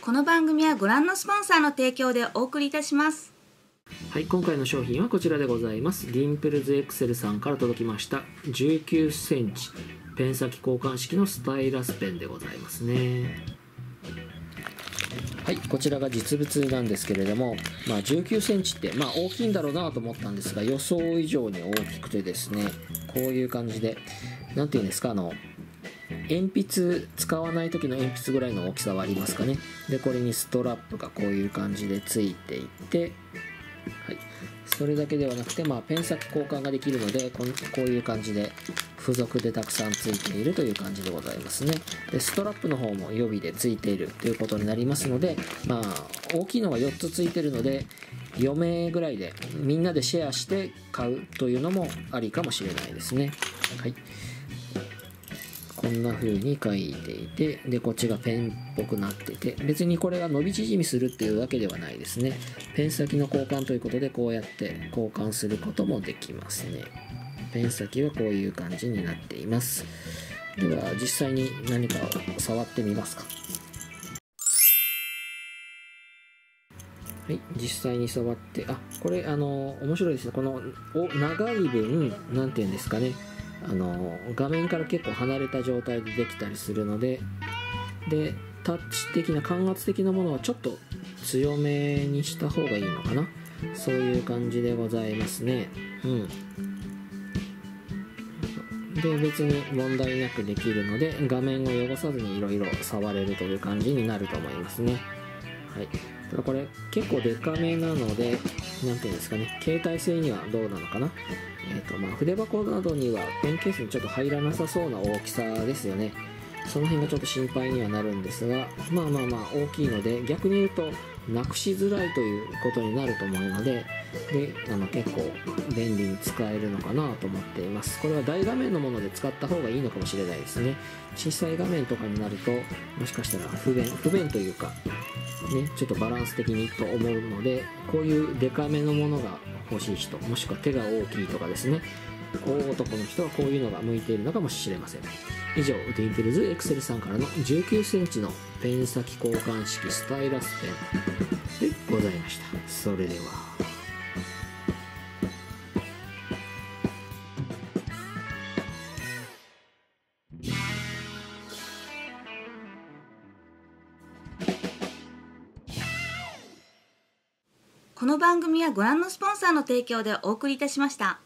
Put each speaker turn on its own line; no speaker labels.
この番組はご覧のスポンサーの提供でお送りいたします。
はい、今回の商品はこちらでございます。ディンプルズエクセルさんから届きました19センチペン先交換式のスタイラスペンでございますね。はい、こちらが実物なんですけれども、19センチって大きいんだろうなと思ったんですが、予想以上に大きくてですね、こういう感じで、なんていうんですか、鉛筆使わない時の鉛筆ぐらいの大きさはありますかね。でこれにストラップがこういう感じでついていて、はい、それだけではなくて、ペン先交換ができるのでこういう感じで付属でたくさんついているという感じでございますね。でストラップの方も予備でついているということになりますので、大きいのが4つついているので4名ぐらいでみんなでシェアして買うというのもありかもしれないですね。はい、こんな風に書いていて、でこっちがペンっぽくなってて、別にこれが伸び縮みするっていうわけではないですね。ペン先の交換ということでこうやって交換することもできますね。ペン先はこういう感じになっています。では実際に何かを触ってみますか。はい、実際に触って、これ面白いですね。この長い分なんていうんですかね、画面から結構離れた状態でできたりするので、タッチ的な感圧的なものはちょっと強めにした方がいいのかな。そういう感じでございますね。で別に問題なくできるので画面を汚さずにいろいろ触れるという感じになると思いますね。はい、ただこれ結構デカめなので、なんていうんですかね、携帯性にはどうなのかな。筆箱などにはペンケースにちょっと入らなさそうな大きさですよね。その辺がちょっと心配にはなるんですが、大きいので逆に言うとなくしづらいということになると思うので、結構便利に使えるのかなと思っています。これは大画面のもので使った方がいいのかもしれないですね。小さい画面とかになるともしかしたら不便というかね、ちょっとバランス的にと思うので、こういうデカめのものが欲しい人、もしくは手が大きいとかですね、大男の人はこういうのが向いているのかもしれません。以上、ディンプルズエクセルさんからの19センチのペン先交換式スタイラスペンでございました。それでは。
この番組はご覧のスポンサーの提供でお送りいたしました。